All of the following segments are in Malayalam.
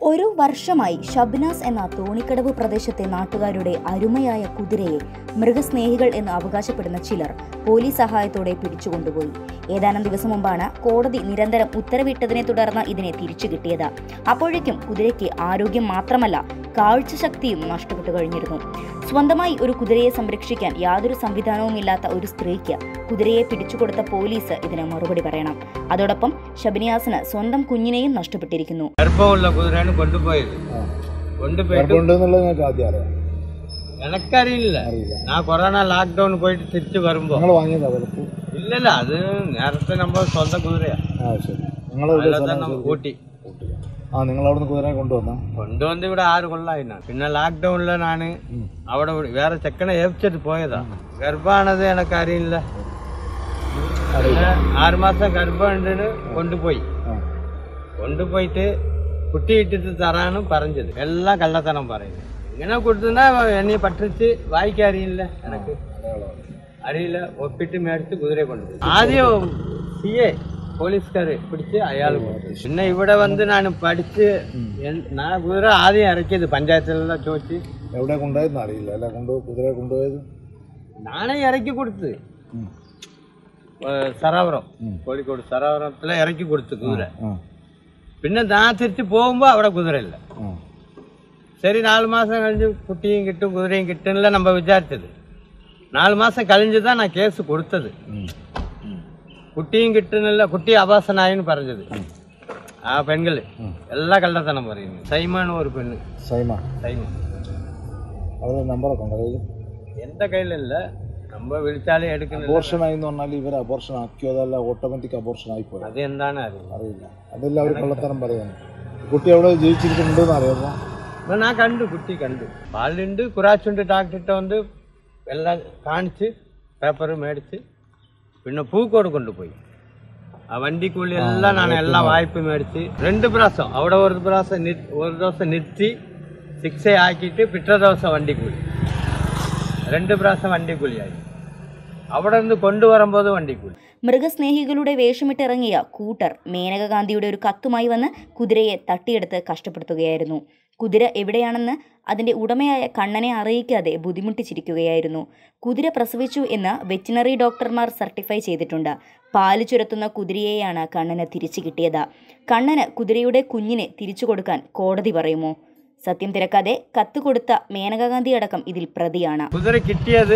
ഒരു വർഷമായി ഷബ്നാസ് എന്ന തോണിക്കടവ് പ്രദേശത്തെ നാട്ടുകാരുടെ അരുമയായ കുതിരയെ മൃഗസ്നേഹികൾ എന്ന് അവകാശപ്പെടുന്ന ചിലർ പോലീസ് സഹായത്തോടെ പിടിച്ചുകൊണ്ടുപോയി. ഏതാനും ദിവസം മുമ്പാണ് കോടതി നിരന്തരം ഉത്തരവിട്ടതിനെ തുടർന്ന് ഇതിനെ തിരിച്ചു കിട്ടിയത്. അപ്പോഴേക്കും കുതിരയ്ക്ക് ആരോഗ്യം മാത്രമല്ല കാഴ്ചശക്തിയും നഷ്ടപ്പെട്ടു കഴിഞ്ഞിരുന്നു. സ്വന്തമായി ഒരു കുതിരയെ സംരക്ഷിക്കാൻ യാതൊരു സംവിധാനവുമില്ലാത്ത ഒരു സ്ത്രീക്ക് കുതിരയെ പിടിച്ചുകൊടുത്ത പോലീസ് ഇതിന് മറുപടി പറയണം. അതോടൊപ്പം ഷബ്നിയാസിന് സ്വന്തം കുഞ്ഞിനെയും നഷ്ടപ്പെട്ടിരിക്കുന്നു. എനക്കറിയില്ല. ഞാൻ കൊറോണ ലോക്ക്ഡൌൺ പോയിട്ട് തിരിച്ചു വരുമ്പോ ഇല്ലല്ല, അത് നേരത്തെ നമ്മൾ സ്വന്തം കുതിരയാ കൂട്ടി കൊണ്ടുവന്ന് ഇവിടെ ആര് കൊള്ളായിനാ. പിന്നെ ലോക്ക്ഡൌണില് ഞാന് അവിടെ വേറെ ചെക്കനെ ഏൽപ്പിച്ചിട്ട് പോയതാ. ഗർഭാണത് എനക്കറിയില്ല. 6 മാസം ഗർഭമുണ്ടെന്ന് കൊണ്ടുപോയിട്ട് കുട്ടി ഇട്ടിട്ട് തരാനും പറഞ്ഞത്. എല്ലാം കള്ളത്തനം പറയുന്നത്. ഇങ്ങനെ കൊടുത്തുന്നാ എന്നെ പറ്റിച്ച് വായിക്കറിയില്ല. എനക്ക് അറിയില്ല. ഒപ്പിട്ട് മേടിച്ച് കുതിരയെ കൊണ്ടുപോയി. ആദ്യം CA പോലീസുകാര് പിടിച്ച് അയാൾ കൊടുത്തു. പിന്നെ ഇവിടെ വന്ന് ഞാൻ പഠിച്ച് ഞാൻ കുതിര ആദ്യം ഇറക്കിയത് പഞ്ചായത്തിലെല്ലാം ചോദിച്ച് എവിടെ കൊണ്ടുപോയെന്ന് അറിയില്ല. കുതിരയെ കൊണ്ടുപോയത് നാണേ ഇറക്കി കൊടുത്ത് സറാവരം, കോഴിക്കോട് സറാവരത്തിലെ ഇറക്കി കൊടുത്തു കുതിര. പിന്നെ ഞാൻ തിരിച്ച് പോകുമ്പോ അവിടെ കുതിരയില്ല. ശരി, 4 മാസം കഴിഞ്ഞ് കുട്ടിയും കിട്ടും കുതിരയും കിട്ടുന്നില്ല നമ്മ വിചാരിച്ചത്. 4 മാസം കഴിഞ്ഞുதான் ഞാൻ കേസ് കൊടുത്തത്. കുട്ടിയും കിട്ടുന്നില്ല, കുട്ടി അപാസനായെന്ന് പറഞ്ഞത്. ആ പെൺകള് എല്ലാ കള്ളത്തനം പറയുന്നു. സൈമാണ് ഒരു പെണ്ണ്. സൈമ എന്റെ കയ്യിലല്ല, നമ്മ വിളിച്ചാലേ എടുക്കുന്നില്ല. അത് എന്താണ് അറിയില്ല. അതെല്ലാവരും കള്ളത്തരം പറയുന്നു. കുട്ടി അവിടെ ജീവിച്ചിരിക്കുന്നുണ്ടെന്ന് അറിയാമോ? ഞാൻ കണ്ടു, കുട്ടി കണ്ടു. പാലുണ്ട്, കുറാച്ചുണ്ട്. ഡോക്ടറിട്ട് വന്ന് എല്ലാം കാണിച്ച് പേപ്പർ മേടിച്ച് പിന്നെ പൂക്കോട് കൊണ്ടുപോയി. ആ വണ്ടിക്കൂലി എല്ലാം ഞാൻ എല്ലാം വായ്പ മേടിച്ച് 2 പ്രാവശ്യം അവിടെ ഒരു ദിവസം നിർത്തി ശിക്ഷ ആക്കിയിട്ട് പിറ്റേ ദിവസം വണ്ടിക്കൂലി 2 പ്രാവശ്യം വണ്ടിക്കൂലിയായി. അവിടെ നിന്ന് കൊണ്ടുവരുമ്പോൾ വണ്ടിക്കൂലി. മൃഗസ്നേഹികളുടെ വേഷമിട്ടിറങ്ങിയ കൂട്ടർ മേനക ഗാന്ധിയുടെ ഒരു കത്തുമായി വന്ന് കുതിരയെ തട്ടിയെടുത്ത് കഷ്ടപ്പെടുത്തുകയായിരുന്നു. കുതിര എവിടെയാണെന്ന് അതിന്റെ ഉടമയായ കണ്ണനെ അറിയിക്കാതെ ബുദ്ധിമുട്ടിച്ചിരിക്കുകയായിരുന്നു. കുതിര പ്രസവിച്ചു എന്ന് വെറ്റിനറി ഡോക്ടർമാർ സർട്ടിഫൈ ചെയ്തിട്ടുണ്ട്. പാല് ചുരത്തുന്ന കുതിരയെയാണ് കണ്ണന് തിരിച്ചു കിട്ടിയത്. കണ്ണന് കുതിരയുടെ കുഞ്ഞിനെ തിരിച്ചു കൊടുക്കാൻ കോടതി പറയുമോ? സത്യം തിരക്കാതെ കത്ത് കൊടുത്ത മേനക ഗാന്ധി അടക്കം ഇതിൽ പ്രതിയാണ്. കുതിര കിട്ടിയത്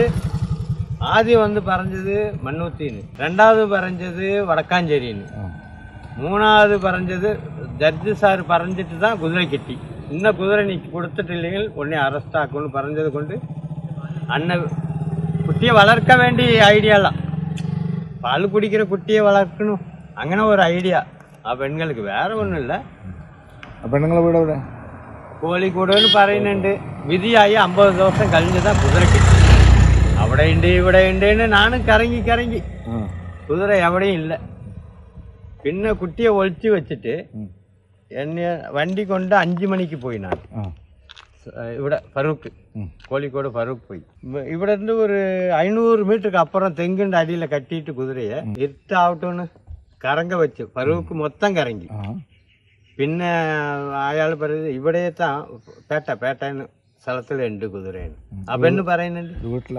ആദ്യം വന്ന് പറഞ്ഞത് മണ്ണൂത്തിന്ന്, രണ്ടാമത് പറഞ്ഞത് വടക്കാഞ്ചേരിന്ന്, മൂന്നാമത് പറഞ്ഞത് ജഡ്ജി സാർ പറഞ്ഞിട്ട് താ കുതിര കിട്ടി. ഇന്ന കുതിര നീ കൊടുത്തിട്ടില്ലെങ്കിൽ ഉടനെ അറസ്റ്റ് ആക്കുമെന്ന് പറഞ്ഞത് കൊണ്ട് അന്ന കുട്ടിയെ വളർക്കാൻ വേണ്ടി ഐഡിയ അല്ല, പാല് കുടിക്കുന്ന കുട്ടിയെ വളർക്കണു, അങ്ങനെ ഒരു ഐഡിയ ആ പെണ്ണുങ്ങൾക്ക്. വേറെ ഒന്നുമില്ല. പെണ്ണുങ്ങളെ വീട് എവിടെ? കോഴിക്കോട് പറയുന്നുണ്ട്. വിധിയായി 50 ദിവസം കഴിഞ്ഞതാ കുതിര കിട്ടി. അവിടെ ഉണ്ട് ഇവിടെ ഉണ്ട് നാനും കറങ്ങി കുതിര എവിടെയും ഇല്ല. പിന്നെ കുട്ടിയെ ഒളിച്ചു വെച്ചിട്ട് എന്നെ വണ്ടി കൊണ്ട് 5 മണിക്ക് പോയി. ഞാൻ ഇവിടെ ഫറൂഖ്, കോഴിക്കോട് ഫറൂഖ് പോയി. ഇവിടെ ഇருந்து ഒരു 500 മീറ്റർക്ക് അപ്പുറം തെങ്ങിന്റെ അടിയിലെ കട്ടിയിട്ട് കുതിരയെ ഇരുട്ടാവട്ടോന്ന് കറങ്ക വെച്ചു. ഫറൂഖ് മൊത്തം കറങ്ങി. പിന്നെ അയാൾ പറയുന്നത് ഇവിടെത്താ പേട്ട സ്ഥലത്തിലുണ്ട് കുതിരയാണ്. ആ പെണ്ണ് പറയുന്നുണ്ട്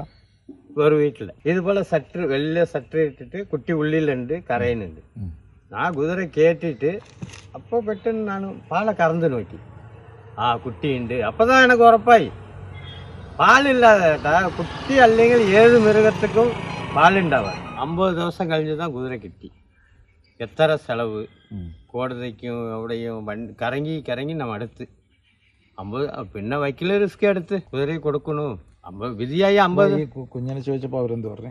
വേറെ വീട്ടില് ഇതുപോലെ വലിയ സട്ടർ ഇട്ടിട്ട് കുട്ടി ഉള്ളിലുണ്ട്, കരയുന്നുണ്ട്. ആ കുതിര കേട്ടിട്ട് അപ്പൊ പെട്ടെന്ന് ഞാൻ പാല കറந்து നോക്കി. ആ കുട്ടിയുണ്ട്. അപ്പതാ എനക്ക് ഉറപ്പായി പാലില്ലാതെ കേട്ടാ കുട്ടി അല്ലെങ്കിൽ ഏത് മൃഗത്തിനും പാലുണ്ടാവാൻ. 50 ദിവസം കഴിഞ്ഞുதான் കുതിര കിട്ടി. എത്ര ചെലവ് കോടതിക്കും എവിടെയും കറങ്ങി നമ്മ അടുത്ത് 50. പിന്നെ വക്കീല് റിസ്ക് എടുത്ത് കുതിരയെ കൊടുക്കണു. വിധിയായി 50. കുഞ്ഞിനെ ചോദിച്ചപ്പോ അവരെന്ത് പറഞ്ഞു?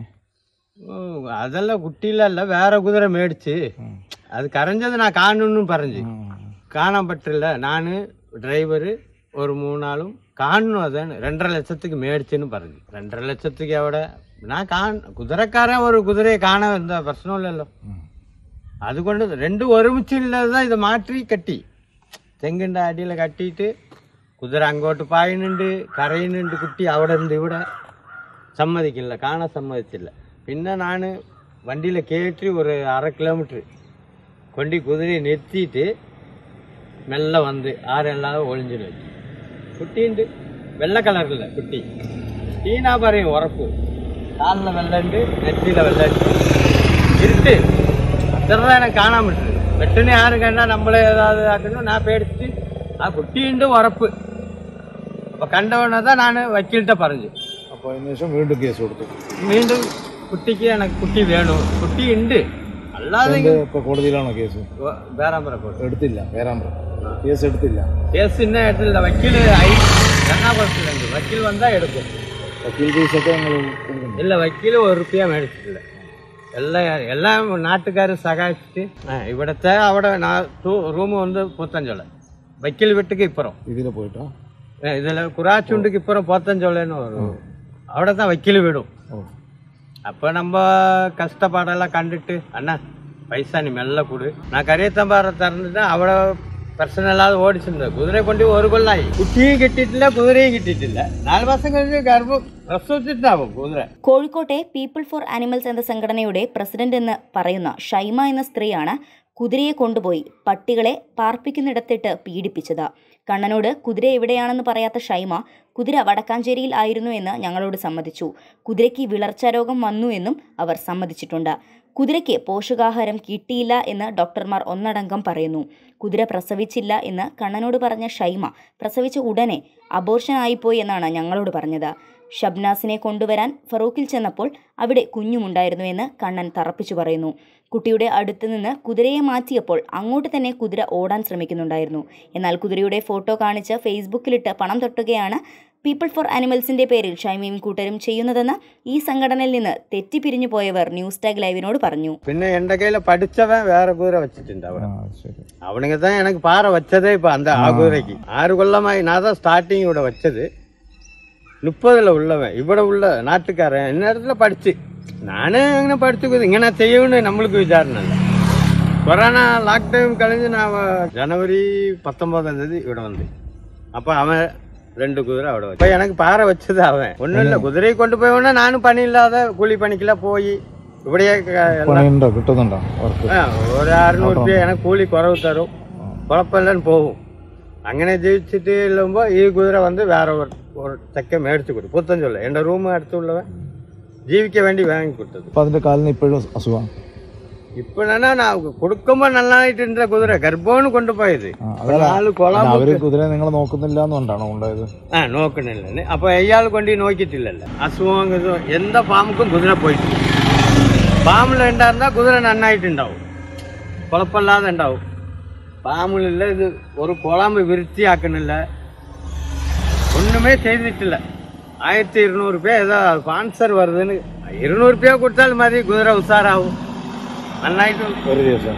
അതല്ല, കുട്ടിയിലല്ല, വേറെ കുതിര മേടിച്ച് അത് കരഞ്ഞത് ഞാൻ കാണുന്നു പറഞ്ഞു. കാണാൻ പറ്റില്ല. ഞാന് ഡ്രൈവറ് ഒരു 3 ആളും കാണുന്നു. അതാണ് 2.5 ലക്ഷത്തിക്ക് മേടിച്ചെന്ന് പറഞ്ഞു. 2.5 ലക്ഷത്തിക്ക് അവിടെ ഞാൻ കുതിരക്കാരൻ ഒരു കുതിരയെ കാണാൻ എന്താ പ്രശ്നമില്ലല്ലോ. അതുകൊണ്ട് 2 ഒരുമിച്ചില്ലാതെ ഇത് മാറ്റി കെട്ടി തെങ്ങിന്റെ അടിയിൽ കട്ടിയിട്ട് കുതിര അങ്ങോട്ട് പായുന്നുണ്ട്, കരയുന്നുണ്ട്. കുട്ടി അവിടെ ഉണ്ട്, ഇവിടെ സമ്മതിക്കില്ല, കാണാൻ സമ്മതിച്ചില്ല. പിന്നെ ഞാൻ വണ്ടിയിൽ കയറ്റി ഒരു 1/2 കിലോമീറ്റർ കൊണ്ട് കുതിരയെ നിർത്തിയിട്ട് മെല്ലെ വന്ന് ആരെല്ലാതെ ഒളിഞ്ഞിട്ട് വെച്ചു. കുട്ടിയുണ്ട്, വെള്ള കളറില്ല കുട്ടി. കുട്ടീനാ പറയും ഉറപ്പ്. കാലിലെ വെള്ളമുണ്ട്, നെറ്റിയിലെ വെള്ളമുണ്ട്. ഇരുട്ട് അത്ര എനിക്ക് കാണാൻ പറ്റില്ല. വെട്ടിനെ ആരും കണ്ടാൽ നമ്മളെ ഏതാത് ആക്കുന്നു. ഞാൻ പേടിച്ച് ആ കുട്ടിയുണ്ട് ഉറപ്പ്. അപ്പൊ കണ്ടവണ്ണതാ ഞാൻ വക്കീലിட்ட പറഞ്ഞു. അപ്പോൾ അതിനുശേഷം വീണ്ടും കേസ് കൊടുത്തു. വീണ്ടും കുട്ടിക്ക് എനിക്ക് കുട്ടി വേണു, കുട്ടി ഉണ്ട്. അല്ലാതെ ഇപ്പോൾ കോടതിയിലാണോ കേസ്? വേറാമ്പ്ര എടുത്തില്ല. വേറാമ്പ്ര കേസ് എടുത്തില്ല. കേസ് ഇന്ന എടുത്തില്ല. വക്കീല് എറണാകുളത്തിലുണ്ട്. വക്കീൽ വന്നാ എടുക്കും. വക്കീൽ ഫീസൊക്കെ നിങ്ങൾ ഇല്ല, വക്കീല് ₹1 മേടിച്ചിട്ടില്ല. എല്ലാം നാട്ടുകാരും സഹായിച്ചിട്ട് ഇവിടത്തെ അവിടെ റൂം വന്ന് 35. വക്കീൽ വീട്ടുക്ക് ഇപ്പുറം ഇതിൽ പോയിട്ടോ ഇതിൽ കുറാച്ചുണ്ടിക്ക് ഇപ്പുറം 35 അവിടത്തെ വക്കീല് വീടും. அப்போ நம்ம கஷ்டப்பாடெல்லாம் கண்டுட்டு அண்ணா பைசா நீ மெல்ல கொடு, நான் கரியத்தம்பாறை திறந்துட்டேன். அவ்வளோ பிரச்சனை இல்லாத ஓடிச்சிருந்தேன். குதிரை கொண்டு ஒரு கொள்ளாയി. കുട്ടിയും കിട്ടിയിട്ടില്ല, കുതിരയും കിട്ടിയിട്ടില്ല. 4 മാസം കഴിഞ്ഞ് ഗർഭം പ്രസവിച്ചിട്ടാവും കുതിര. കോഴിക്കോട്ടെ പീപ്പിൾ ഫോർ ആനിമൽസ് എന്ന സംഘടനയുടെ പ്രസിഡന്റ് എന്ന് പറയുന്ന ഷൈമ എന്ന സ്ത്രീയാണ് കുതിരയെ കൊണ്ടുപോയി പട്ടികളെ പാർപ്പിക്കുന്നിടത്തിട്ട് പീഡിപ്പിച്ചത്. കണ്ണനോട് കുതിര എവിടെയാണെന്ന് പറയാത്ത ഷൈമ കുതിര വടക്കാഞ്ചേരിയിൽ ആയിരുന്നു എന്ന് ഞങ്ങളോട് സമ്മതിച്ചു. കുതിരയ്ക്ക് വിളർച്ച രോഗം വന്നു എന്നും അവർ സമ്മതിച്ചിട്ടുണ്ട്. കുതിരയ്ക്ക് പോഷകാഹാരം കിട്ടിയില്ല എന്ന് ഡോക്ടർമാർ ഒന്നടങ്കം പറയുന്നു. കുതിര പ്രസവിച്ചില്ല എന്ന് കണ്ണനോട് പറഞ്ഞ ഷൈമ പ്രസവിച്ച ഉടനെ അബോർഷൻ ആയിപ്പോയി എന്നാണ് ഞങ്ങളോട് പറഞ്ഞത്. ഷബ്നാസിനെ കൊണ്ടുവരാൻ ഫറൂഖിൽ ചെന്നപ്പോൾ അവിടെ കുഞ്ഞുമുണ്ടായിരുന്നു എന്ന് കണ്ണൻ തറപ്പിച്ചു പറയുന്നു. കുട്ടിയുടെ അടുത്ത് നിന്ന് കുതിരയെ മാറ്റിയപ്പോൾ അങ്ങോട്ട് തന്നെ കുതിര ഓടാൻ ശ്രമിക്കുന്നുണ്ടായിരുന്നു. എന്നാൽ കുതിരയുടെ ഫോട്ടോ കാണിച്ച് ഫേസ്ബുക്കിലിട്ട് പണം തൊട്ടുകയാണ് പീപ്പിൾ ഫോർ ആനിമൽസിന്റെ പേരിൽ ഷൈമയും കൂട്ടരും ചെയ്യുന്നതെന്ന് ഈ സംഘടനയിൽ നിന്ന് തെറ്റിപ്പിരിഞ്ഞു പോയവർ ന്യൂസ് ടാഗ് ലൈവിനോട് പറഞ്ഞു. പിന്നെ എന്റെ കയ്യിൽ പഠിച്ചവൻ വേറെ കുതിര വെച്ചിട്ടുണ്ട്. അവണെങ്കിൽ തന്നെ എനിക്ക് പാറ വെച്ചതേ. ഇപ്പൊ അന്ത ആ കുതിരയ്ക്ക് 6 കൊല്ലമായി ഞാൻ தான் ஸ்டார்டிங் ഇവിടെ വെച്ചത്. 30 உள்ளவன் ഇവിടെ ഉള്ള നാട്ടുകാരൻ എന്നിടத்துல പഠിച്ച് ഞാന് അങ്ങനെ പഠിച്ചു. ഇങ്ങനെ ചെയ്യുമെന്ന് നമ്മൾക്ക് വിചാരണല്ല. കൊറോണ லாக்டவுன் കഴിഞ്ഞ് ഞാൻ ജനുവരി 19 ഇവിടെ വന്നു. അപ്പൊ അവൻ 2 കുതിര അവിടെ വെച്ചു. അപ്പൊ എനിക്ക് പാറ വെച്ചത് അവൻ. ഒന്നുമില്ല, കുതിരയെ കൊണ്ടുപോയോണ്ട് ഞാനും പണിയില്ലാതെ കൂലി പണിക്കില്ല പോയി. ഇവിടെ കിട്ടുന്നുണ്ടോ? ഒരു 600 രൂപ എനിക്ക് കൂലി കുറവ് തരും, കുഴപ്പമില്ലാന്ന് പോകും. അങ്ങനെ ജീവിച്ചിട്ട് ഇല്ലുമ്പോ ഈ കുതിര വന്ന് വേറെ ഒരു ചെക്കൻ മേടിച്ചു കൊടുത്തു. 35 എന്റെ റൂം അടുത്തുള്ളവൻ ജീവിക്കാൻ വേണ്ടി വാങ്ങി കൊടുത്തത്. അതിന്റെ കാലിന് ഇപ്പോഴും അസുഖം. ഇപ്പോഴാണ് കൊടുക്കുമ്പോ നന്നായിട്ടുണ്ട്. കുതിര ഗർഭമാണ് കൊണ്ടുപോയത്. കുതിര നിങ്ങൾ നോക്കുന്നില്ല എന്നുകൊണ്ടാണോ ഉണ്ടായത്? നോക്കണില്ല. അപ്പൊ ഇയാൾ കൊണ്ട് നോക്കിയിട്ടില്ലല്ലോ. അസുഖം എന്താ ഫാമുക്കും കുതിര പോയിട്ട്. ഫാമിൽ ഉണ്ടായിരുന്നാ കുതിര നന്നായിട്ടുണ്ടാവും, കുഴപ്പമില്ലാതെ ഉണ്ടാവും. ഫാമിലില്ല. ഇത് ഒരു കുളമ്പ് വൃത്തിയാക്കണില്ല, ഒന്നുമേ ചെയ്തിട്ടില്ല. 1200 രൂപ ഏതാ സ്പോൺസർ വരുന്നതിന് 200 രൂപ കൊടുത്താൽ മതി, കുതിര ഉസാറാവും നന്നായിട്ട്. ഒരു ദിവസം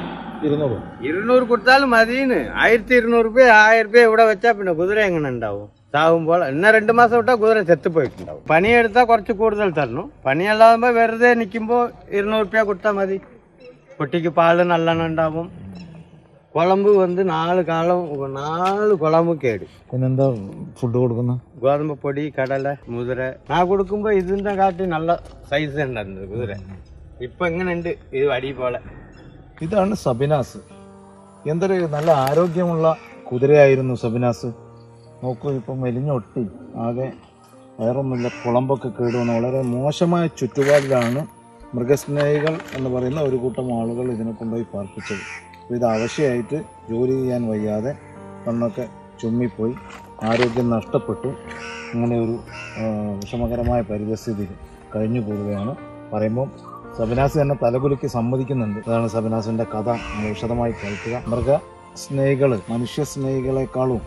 200 കൊടുത്താലും മതിന്ന്. 1200 രൂപ 1000 രൂപ ഇവിടെ വെച്ചാ പിന്നെ കുതിര എങ്ങനെ ഉണ്ടാവും? ചാവുമ്പോൾ ഇന്ന 2 മാസം വിട്ടാൽ കുതിര ചെത്തുപോയിട്ടുണ്ടാവും. പണിയെടുത്താൽ കുറച്ച് കൂടുതൽ തരണം. പണിയല്ലാതെ വെറുതെ നിൽക്കുമ്പോ 200 രൂപ കൊടുത്താൽ മതി. കുട്ടിക്ക് പാല് നല്ലോണം ഉണ്ടാവും. കുളമ്പ് വന്ന് 4 കുളമ്പ് കേട്. പിന്നെന്താ ഫുഡ് കൊടുക്കുന്ന? ഗോതമ്പ് പൊടി, കടല, മുതിര. ഞാൻ കൊടുക്കുമ്പോ ഇതിന്റെ കാട്ടി നല്ല സൈസ് ഉണ്ടായിരുന്നു കുതിര. ഇപ്പൊ എങ്ങനെയുണ്ട് ഇത് വടി പോലെ. ഇതാണ് സബിനാസ്. എന്തൊരു നല്ല ആരോഗ്യമുള്ള കുതിരയായിരുന്നു സബിനാസ്. നോക്കൂ, ഇപ്പം മെലിഞ്ഞൊട്ടി ആകെ വേറൊന്നുമില്ല. കുളമ്പൊക്കെ കേടുവന്ന് വളരെ മോശമായ ചുറ്റുപാടിലാണ് മൃഗസ്നേഹികൾ എന്ന് പറയുന്ന ഒരു കൂട്ടം ആളുകൾ ഇതിനെ കൊണ്ടുപോയി പാർപ്പിച്ചത്. ഇത് അവശയായിട്ട് ജോലി ചെയ്യാൻ വയ്യാതെ കണ്ണൊക്കെ ചുമ്മിപ്പോയി, ആരോഗ്യം നഷ്ടപ്പെട്ടു. അങ്ങനെ ഒരു വിഷമകരമായ പരിതസ്ഥിതിയിൽ കഴിഞ്ഞു പോവുകയാണ്. പറയുമ്പം സബിനാസ് തന്നെ തലകുലുക്കി സമ്മതിക്കുന്നുണ്ട്. അതാണ് സബിനാസിന്റെ കഥ. വിശദമായി കേൾക്കുക. മൃഗസ്നേഹികൾ മനുഷ്യസ്നേഹികളെക്കാളും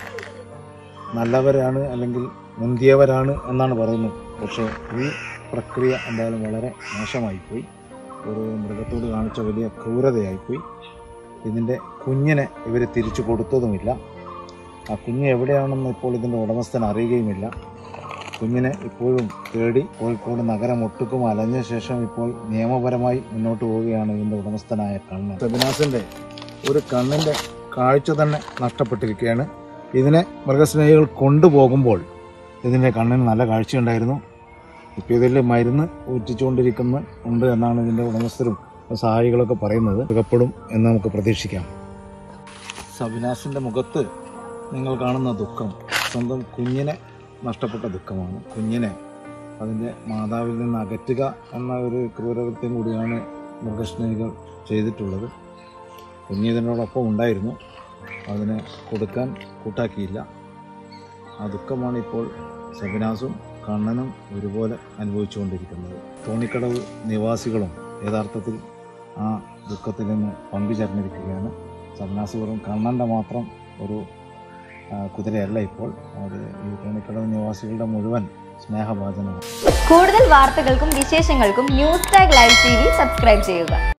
നല്ലവരാണ്, അല്ലെങ്കിൽ മുന്തിയവരാണ് എന്നാണ് പറയുന്നത്. പക്ഷേ ഈ പ്രക്രിയ എന്തായാലും വളരെ മോശമായിപ്പോയി. ഒരു മൃഗത്തോട് കാണിച്ച വലിയ ക്രൂരതയായിപ്പോയി. ഇതിൻ്റെ കുഞ്ഞിനെ ഇവർ തിരിച്ചു കൊടുത്തതുമില്ല. ആ കുഞ്ഞ് എവിടെയാണെന്ന് ഇപ്പോൾ ഇതിൻ്റെ ഉടമസ്ഥൻ അറിയുകയുമില്ല. കുഞ്ഞിനെ ഇപ്പോഴും തേടി കോഴിക്കോട് നഗരം ഒട്ടുക്കും അലഞ്ഞ ശേഷം ഇപ്പോൾ നിയമപരമായി മുന്നോട്ട് പോവുകയാണ് ഇതിൻ്റെ ഉടമസ്ഥനായ കണ്ണൻ. സബിനാസിൻ്റെ ഒരു കണ്ണിൻ്റെ കാഴ്ച തന്നെ നഷ്ടപ്പെട്ടിരിക്കുകയാണ്. ഇതിനെ മൃഗസ്നേഹികൾ കൊണ്ടുപോകുമ്പോൾ ഇതിൻ്റെ കണ്ണിന് നല്ല കാഴ്ചയുണ്ടായിരുന്നു. ഇപ്പോൾ ഇതിൽ മരുന്ന് ഊറ്റിച്ചുകൊണ്ടിരിക്കുന്നുണ്ട് എന്നാണ് ഇതിൻ്റെ ഉടമസ്ഥരും സഹായികളൊക്കെ പറയുന്നത്. സുഖപ്പെടും എന്ന് നമുക്ക് പ്രതീക്ഷിക്കാം. സബിനാസിൻ്റെ മുഖത്ത് നിങ്ങൾ കാണുന്ന ദുഃഖം സ്വന്തം കുഞ്ഞിനെ നഷ്ടപ്പെട്ട ദുഃഖമാണ്. കുഞ്ഞിനെ അതിൻ്റെ മാതാവിൽ നിന്ന് അകറ്റുക എന്ന ഒരു ക്രൂരകൃത്യം കൂടിയാണ് മൃഗസ്നേഹികൾ ചെയ്തിട്ടുള്ളത്. കുഞ്ഞിതിനോടൊപ്പം ഉണ്ടായിരുന്നു, അതിനെ കൊടുക്കാൻ കൂട്ടാക്കിയില്ല. ആ ദുഃഖമാണ് ഇപ്പോൾ സബിനാസും കണ്ണനും ഒരുപോലെ അനുഭവിച്ചുകൊണ്ടിരിക്കുന്നത്. തോണിക്കടവ് നിവാസികളും യഥാർത്ഥത്തിൽ ആ ദുഃഖത്തിൽ നിന്ന് പങ്കുചേർന്നിരിക്കുകയാണ്. സബിനാസ് വെറും കണ്ണൻ്റെ മാത്രം ഒരു കുതിരയല്ല ഇപ്പോൾ, അത് ഈ തോണിക്കടവ് നിവാസികളുടെ മുഴുവൻ സ്നേഹഭാജനമാണ്. കൂടുതൽ വാർത്തകൾക്കും വിശേഷങ്ങൾക്കും news tag live TV subscribe ചെയ്യുക.